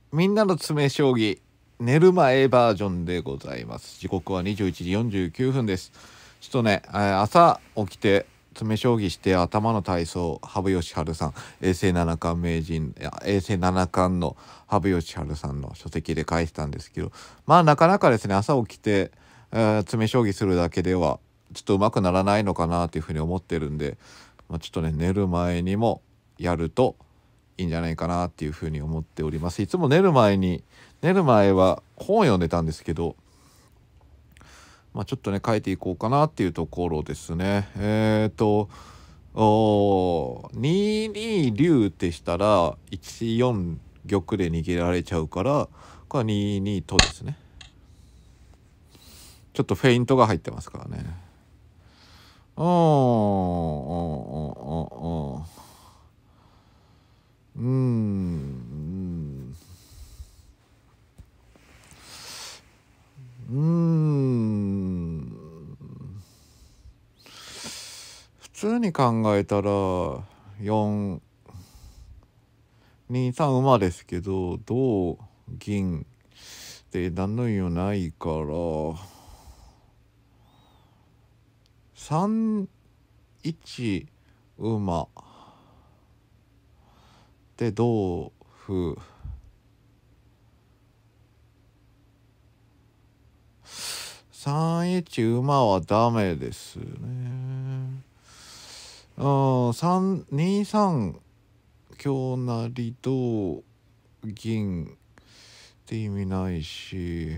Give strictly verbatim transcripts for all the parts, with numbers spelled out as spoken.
みんなの詰将棋寝る前バージョンでございます。時刻はにじゅういちじよんじゅうきゅうふんです。ちょっとね、朝起きて詰将棋して頭の体操、羽生善治さん、永世七冠名人、永世七冠の羽生善治さんの書籍で書いてたんですけど、まあなかなかですね、朝起きて、えー、詰将棋するだけではちょっと上手くならないのかなというふうに思ってるんで、まあ、ちょっとね、寝る前にもやるといいんじゃないかなっていうふうに思っております。いつも寝る前に寝る前は本読んでたんですけど、まあ、ちょっとね書いていこうかなっていうところですね。えっ、ー、とおにに竜ってしたらいちよん玉で逃げられちゃうから、これはににとですね。ちょっとフェイントが入ってますからね。うんうんうんうんうんうんうーん普通に考えたらよんにさん馬ですけど、同銀で何の意味もないからさんいち馬で同歩さんいち馬はダメですね。うんさんにさん香成同銀って意味ないし、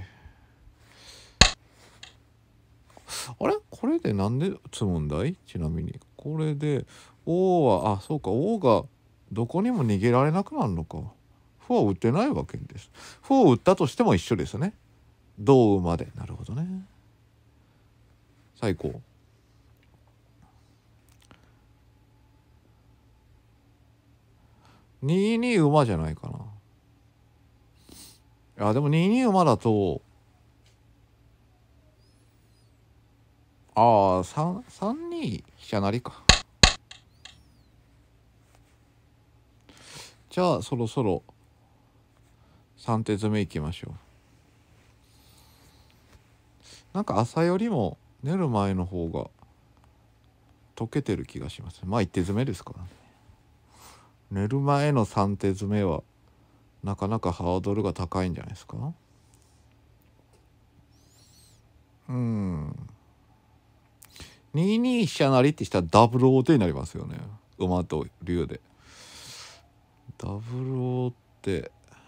あれこれでなんで積むんだい。ちなみにこれで王はあそうか、王がどこにも逃げられなくなるのか。歩は打ってないわけです。歩を打ったとしても一緒ですね。同馬で。なるほどね。最高。にに馬じゃないかな。いやでもにに馬だとああさんさんに飛車成か。じゃあそろそろさん手詰めいきましょう。なんか朝よりも寝る前の方が解けてる気がします。まあいち手詰めですからね。寝る前のさん手詰めはなかなかハードルが高いんじゃないですか。うんにに飛車成ってしたらダブル王手になりますよね。馬と竜でダブル王手。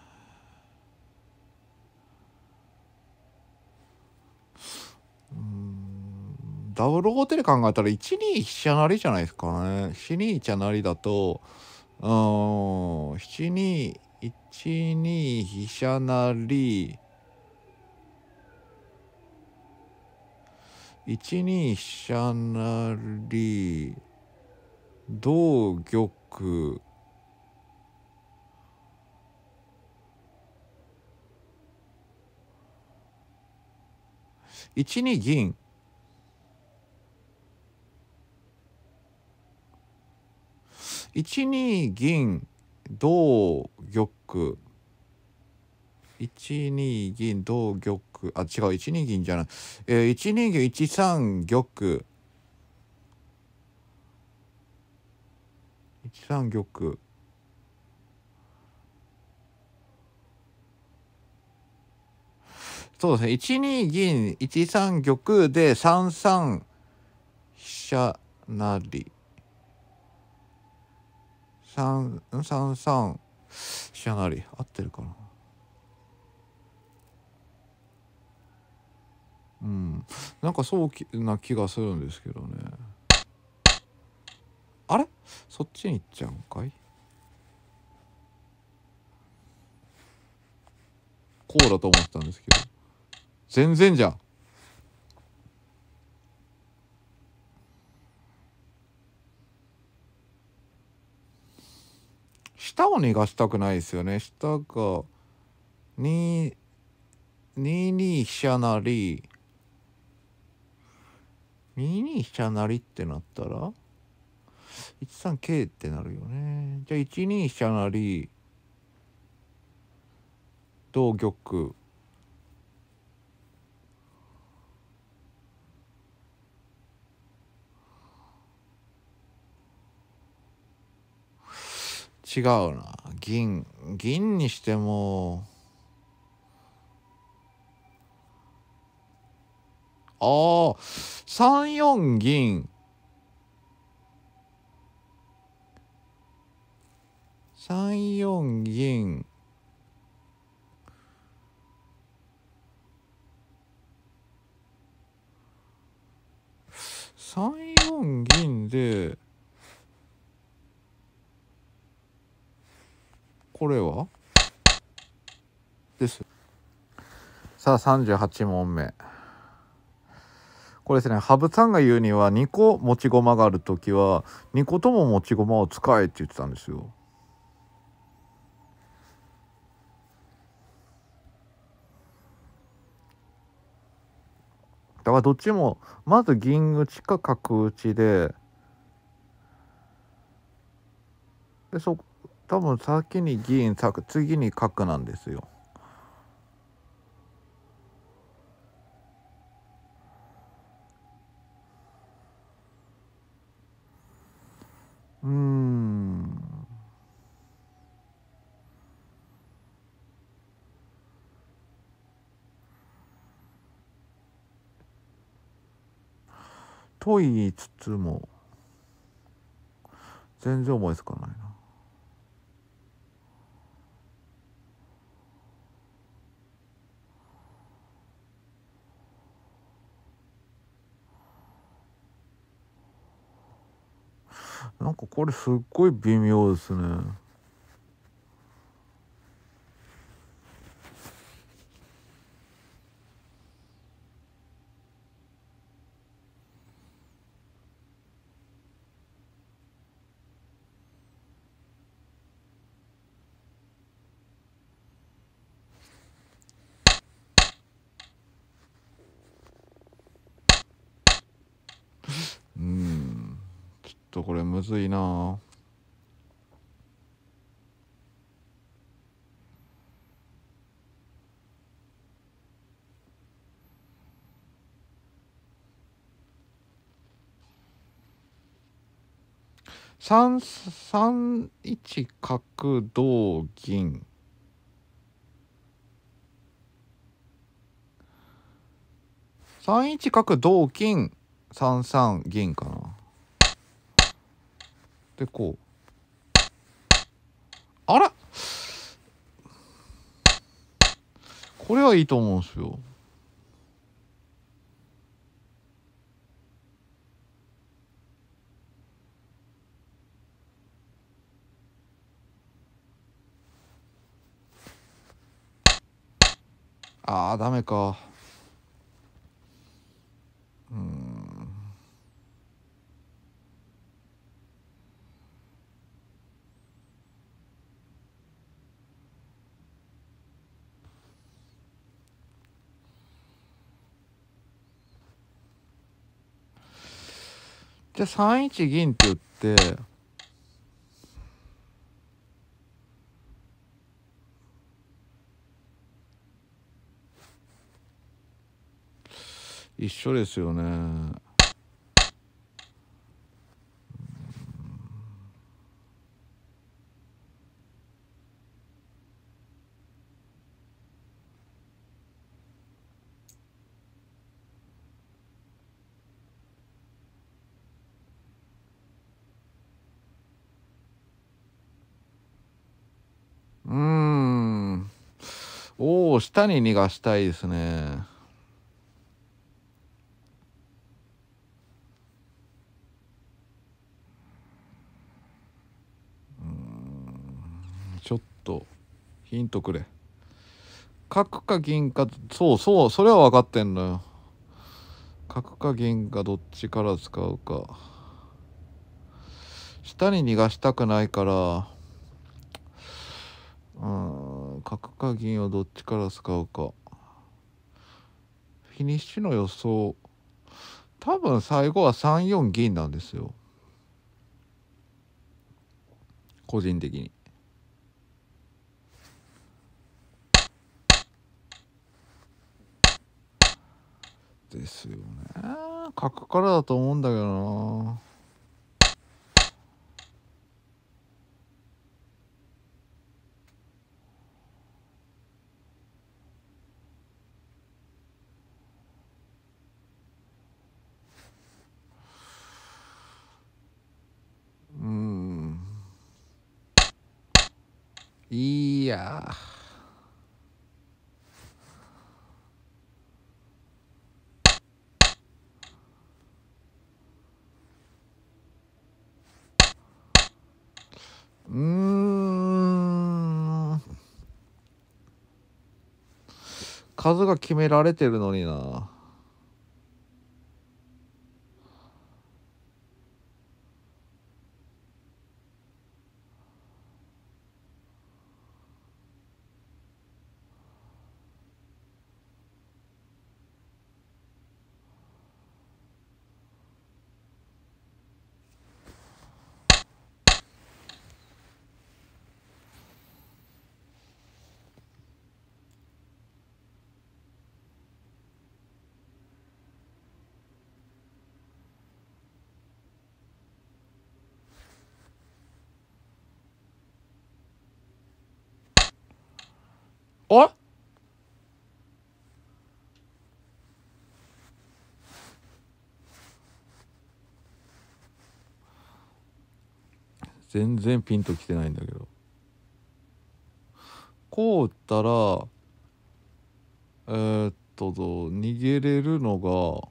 うんダブル王手で考えたらいちに飛車成じゃないですかね。しちに飛車成だとうんしちにいちに飛車成いちに飛車成同玉いちに銀いちに銀同玉いちに銀同玉あ違ういちに銀じゃない、えー、いちに銀いちさん玉いちさん玉そうですね。いちに銀いちさん玉でさんさん飛車成三三三飛車成合ってるかな。うんなんかそうな気がするんですけどね。あれそっちに行っちゃうんかい。こうだと思ってたんですけど全然じゃん。下を逃がしたくないですよね。下がににに飛車成にに飛車成ってなったらいちさん桂ってなるよね。じゃあいちに飛車成同玉。違うな。銀銀にしても、ああさんよん銀、さんよん銀、さんよん銀で、これはです。さあさんじゅうはち問目。これですね、羽生さんが言うにはにこ持ち駒があるときはにことも持ち駒を使えって言ってたんですよ。だからどっちもまず銀打ちか角打ちで、でそ多分先に銀次に角なんですよ。うーんと言いつつも全然思いつかないな。なんかこれすっごい微妙ですね。うーんちょっとこれむずいな。三三一角同銀、三一角同金三三銀かな。でこう、あらこれはいいと思うんですよ。あーダメか。うーんじゃあさん一銀って言って、一緒ですよね。うーんおお下に逃がしたいですね。ちょっとヒントくれ。角か銀か、そうそうそれは分かってんのよ。角か銀かどっちから使うか。下に逃がしたくないから、うん、角か銀をどっちから使うか。フィニッシュの予想、多分最後はさんよん銀なんですよ、個人的に。 ですよね。角からだと思うんだけどな。うーん。いやうーん。数が決められてるのにな。あ、全然ピンときてないんだけど。こう打ったらえー、っと逃げれるのが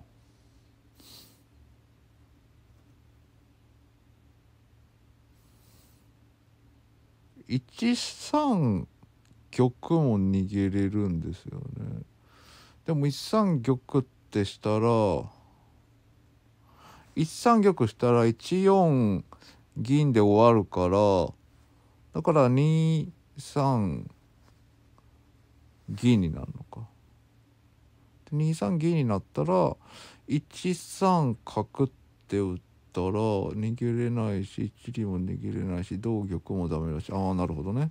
いちさん玉も逃げれるんですよね。でもいちさん玉ってしたらいちさん玉したらいちよん銀で終わるから、だからにさん銀になるのか。でにさん銀になったらいちさん角って打ったら逃げれないしいちりも逃げれないし同玉もダメだし、ああなるほどね。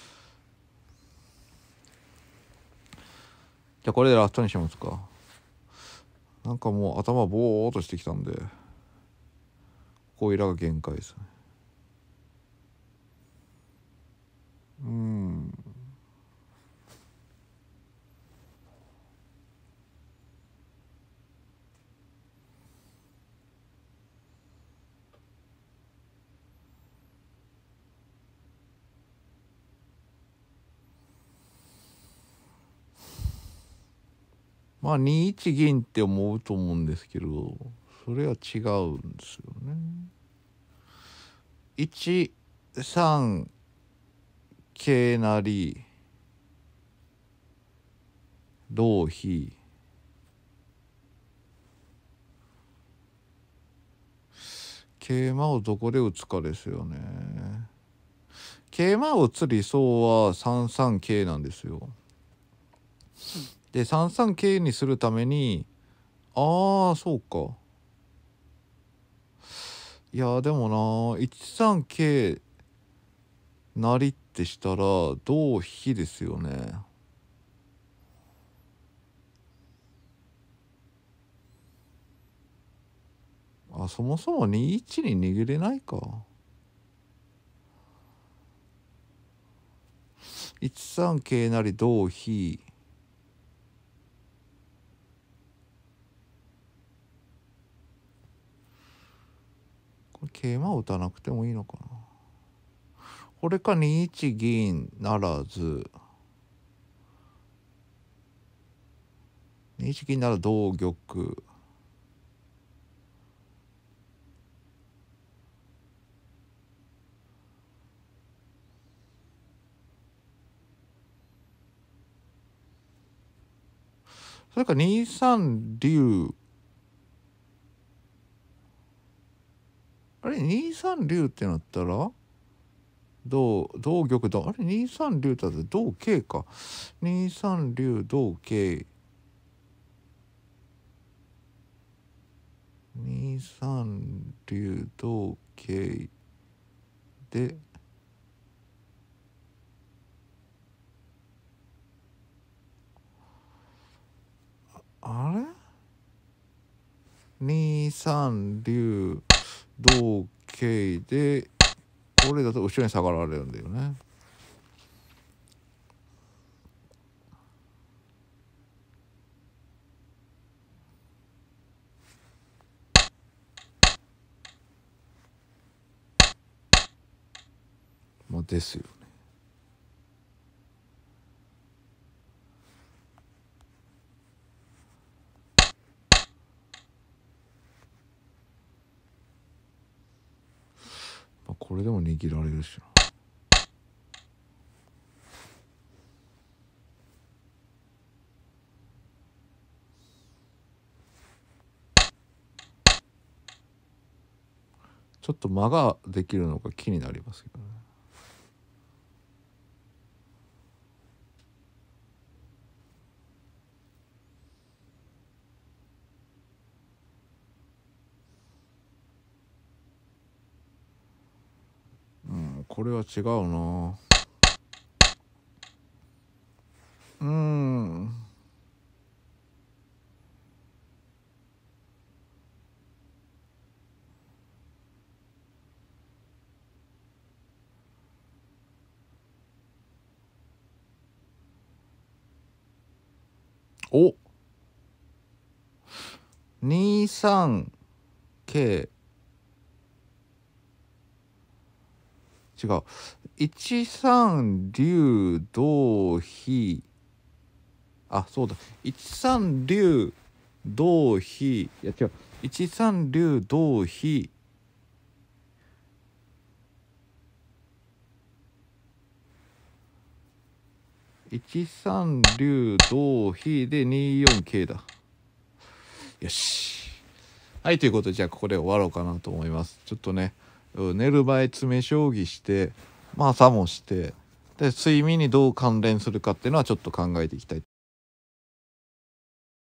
じゃあこれでラストにしますか。なんかもう頭ボーっとしてきたんで、こういうらが限界ですね。うん。まあにいち銀って思うと思うんですけど、それは違うんですよね。いちさん桂成同飛桂馬をどこで打つかですよね。桂馬を打つ理想はさんさん桂なんですよ。でさんさん桂にするために、ああそうか、いやでもないちさん桂成ってしたら同飛ですよね。あ、そもそもにいちに逃げれないか。いちさん桂成同飛、これ桂馬を打たなくてもいいのかな。これかにいち銀ならず、にいち銀なら同玉、それかにさん竜、あれにさん竜ってなったら同同玉だ、あれにさん竜だって同桂か。にさん竜同桂、にさん竜同桂で、あれにさん竜同桂でこれだと後ろに下がられるんだよね。まあですよね。まあ、これでも握られるしな。ちょっと間ができるのが気になりますけどね。うん、これは違うな。うーん。おにさん桂違ういちさん竜同飛あそうだいちさん竜同飛いや違ういちさん竜同飛いちさん竜同飛でによん桂だ。よし。はい、ということでじゃあここで終わろうかなと思います。ちょっとね寝る前詰将棋してまあ朝もしてで睡眠にどう関連するかっていうのはちょっと考えていきたい